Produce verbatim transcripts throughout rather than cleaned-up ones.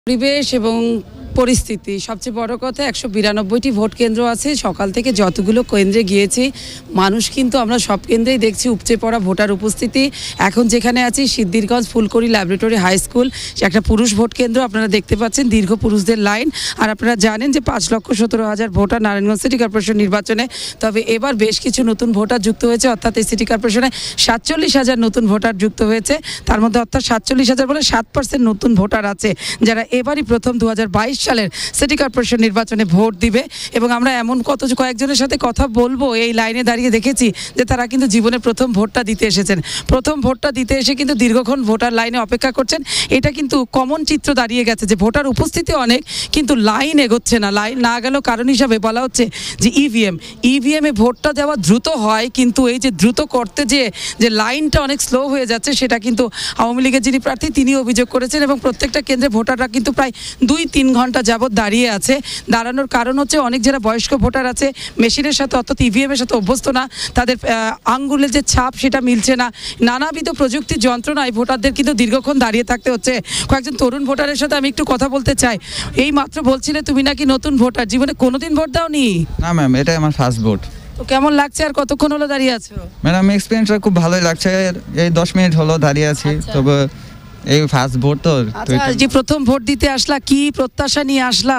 পরিবেশ এবং পরিস্থিতি সবচেয়ে বড় কথা একশো বিরানব্বইটি ভোট কেন্দ্র আছে। সকাল থেকে যতগুলো কেন্দ্রে গিয়েছি মানুষ কিন্তু আমরা সব কেন্দ্রেই দেখছি উপচে পড়া ভোটার উপস্থিতি। এখন যেখানে আছি Siddhirganj Phulkori laboratory high school, একটা পুরুষ ভোট কেন্দ্র, আপনারা দেখতে পাচ্ছেন দীর্ঘ পুরুষদের লাইন। আর আপনারা জানেন যে পাঁচ লক্ষ সতেরো হাজার ভোটার নারায়ণগঞ্জ সিটি কর্পোরেশন নির্বাচনে। তবে এবার বেশ কিছু নতুন ভোটার যুক্ত হয়েছে, অর্থাৎ এই সিটি কর্পোরেশনে সাতচল্লিশ হাজার নতুন ভোটার যুক্ত হয়েছে। তার মধ্যে অর্থাৎ সাতচল্লিশ হাজার বলে সাত পার্সেন্ট নতুন ভোটার আছে যারা এবারই প্রথম দু হাজার বাইশ সালের সিটি কর্পোরেশন নির্বাচনে ভোট দিবে। এবং আমরা এমন কত কয়েকজনের সাথে কথা বলবো, এই লাইনে দাঁড়িয়ে দেখেছি যে তারা কিন্তু জীবনে প্রথম ভোটটা দিতে এসেছেন। প্রথম ভোটটা দিতে এসে কিন্তু দীর্ঘক্ষণ ভোটার লাইনে অপেক্ষা করছেন। এটা কিন্তু কমন চিত্র দাঁড়িয়ে গেছে যে ভোটার উপস্থিতি অনেক কিন্তু লাইন এগোচ্ছে না। লাইন না গেলেও কারণ হিসাবে বলা হচ্ছে যে ইভিএম ইভিএমে ভোটটা দেওয়া দ্রুত হয়, কিন্তু এই যে দ্রুত করতে যে যে লাইনটা অনেক স্লো হয়ে যাচ্ছে সেটা কিন্তু আওয়ামী লীগের যিনি প্রার্থী তিনি অভিযোগ করেছেন। এবং প্রত্যেকটা কেন্দ্রে ভোটাররা কিন্তু প্রায় দুই তিন ঘন্টা যাবৎ দাঁড়িয়ে আছে। দাঁড়ানোর কারণ হচ্ছে অনেক যারা বয়স্ক ভোটার আছে মেশিনের সাথে অর্থাৎ ইভিএমের সাথে অভ্যস্ত না, তাদের আঙ্গুলের যে ছাপ সেটা মিলছে না। নানাবিধ প্রযুক্তির যন্ত্রণায় ভোটারদের কিন্তু দীর্ঘক্ষণ দাঁড়িয়ে থাকতে হচ্ছে। কয়েকজন তরুণ ভোটারের সাথে আমি একটু কথা বলতে চাই। এই মাত্র বলছিলে তুমি নাকি নতুন ভোটার, জীবনে কোনোদিন ভোট দাওনি? না ম্যাম, এটাই আমার ফার্স্ট ভোট। তো কেমন লাগছে আর কতক্ষণ হলো দাঁড়িয়ে আছো? ম্যাডাম এক্সপিরিয়েন্সটা খুব ভালোই লাগছে। এই দশ মিনিট হলো দাঁড়িয়ে আছি। তবে এই ফার্স্ট ভোট তো। আচ্ছা, যে প্রথম ভোট দিতে আসলা কি প্রত্যাশা নিয়ে আসলা?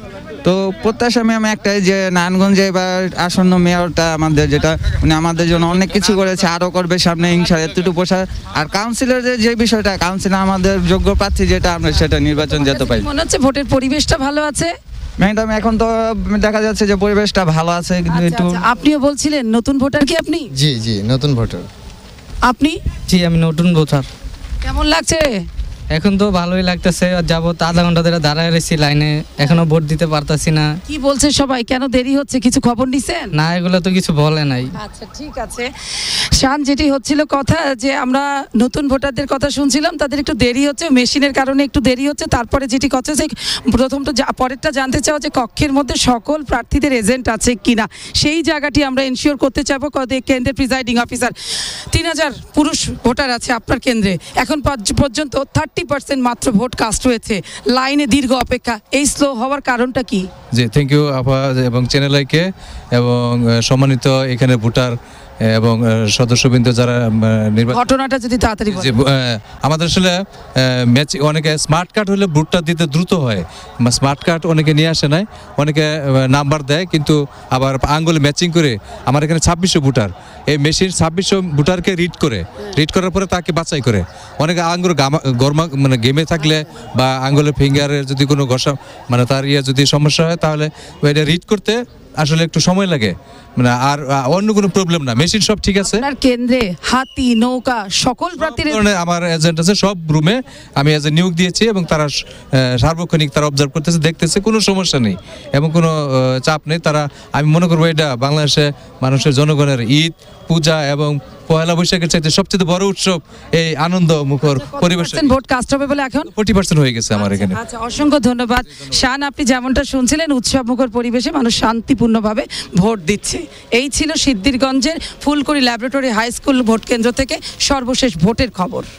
তো প্রত্যাশা ম্যাম একটাই যে নারায়ণগঞ্জে এবার আসন্ন মেয়রটা আমাদের, যেটা উনি আমাদের জন্য অনেক কিছু করেছে, আরও করবে সামনে ইনশাআল্লাহ এতটুকু প্রসার। আর কাউন্সিলরের যে বিষয়টা, কাউন্সিলর আমাদের যোগ্য প্রার্থী যেটা, আমরা সেটা নির্বাচন যেতে পারি। মনে হচ্ছে ভোটের পরিবেশটা ভালো আছে? ম্যাডাম এখন তো দেখা যাচ্ছে যে পরিবেশটা ভালো আছে, কিন্তু একটু। আপনিও বলছিলেন নতুন ভোটার কি আপনি? জি জি নতুন ভোটার। আপনি? জি আমি নতুন ভোটার। কেমন লাগছে? এখন তো ভালোই লাগতেছে। যাবো আধা ঘন্টা ধরে দাঁড়ায় রয়েছি লাইনে, এখনো ভোট দিতে পারতাছি না। কি বলছে সবাই, কেন দেরি হচ্ছে কিছু খবর নিছেন? না, এগুলো তো কিছু বলে নাই। আচ্ছা ঠিক আছে শান, যেটি হচ্ছিল কথা যে আমরা নতুন ভোটারদের কথা শুনছিলাম, তাদের একটু দেরি হচ্ছে, মেশিনের কারণে একটু দেরি হচ্ছে। তারপরে যেটি কথা যে প্রথম তো পরেরটা জানতে চাও যে কক্ষের মধ্যে সকল প্রার্থীদের এজেন্ট আছে কিনা, সেই জায়গাটি আমরা এনশিওর করতে চাইবো। কেন্দ্রের প্রিজাইডিং অফিসার, তিন হাজার পুরুষ ভোটার আছে আপনার কেন্দ্রে, এখন পর্যন্ত থার্টি পার্সেন্ট মাত্র ভোট কাস্ট হয়েছে, লাইনে দীর্ঘ অপেক্ষা। এই স্লো হওয়ার কারণটা কি? জি থ্যাংক ইউ আপা এবং চ্যানেল আইকে এবং সম্মানিত এখানে ভোটার এবং সদস্যবৃন্দ যারা নির্বাচন। ঘটনাটা যদি তাড়াতাড়ি বলেন। আমাদের আসলে ম্যাচ অনেকে স্মার্ট কার্ড হলে ভোটটা দিতে দ্রুত হয়, স্মার্ট কার্ড অনেকে নিয়ে আসে নাই, অনেকে নাম্বার দেয় কিন্তু আবার আঙ্গুলে ম্যাচিং করে। আমার এখানে ছাব্বিশশো ভোটার, এই মেশিন ছাব্বিশশো ভোটারকে রিড করে, রিড করার পরে তাকে বাছাই করে। অনেকে আঙ্গুল গরমা মানে গেমে থাকলে বা আঙ্গুলের ফিঙ্গারের যদি কোনো ঘষা মানে তার ইয়ে যদি সমস্যা হয় তাহলে এটা রিড করতে আসলে একটু সময় লাগে, মানে আর অন্য কোনো প্রবলেম না, মেশিন সব ঠিক আছে। আপনার কেন্দ্রে হাতি নৌকা সকল প্রার্থীর আমার এজেন্ট আছে, সব রুমে আমি এজ এ নিয়োগ দিয়েছি এবং তারা সার্বক্ষণিক তারা অবজার্ভ করতেছে, দেখতেছে, কোনো সমস্যা নেই এবং কোনো চাপ নেই। তারা আমি মনে করবো এটা বাংলাদেশে মানুষের জনগণের ঈদ পূজা এবং পয়লা বৈশাখের চাইতে সবচেয়ে বড় উৎসব, এই আনন্দ মুখর পরিবেশ। ভোট কাস্ট হবে বলে এখন ফোর্টি পার্সেন্ট হয়ে গেছে আমার এখানে। আচ্ছা, অসংখ্য ধন্যবাদ শান। আপনি যেমনটা শুনছিলেন উৎসব মুখর পরিবেশে মানুষ শান্তিপূর্ণভাবে ভোট দিচ্ছে। এই ছিল সিদ্ধিরগঞ্জের Phulkori laboratory high school vote কেন্দ্র থেকে সর্বশেষ ভোটের খবর।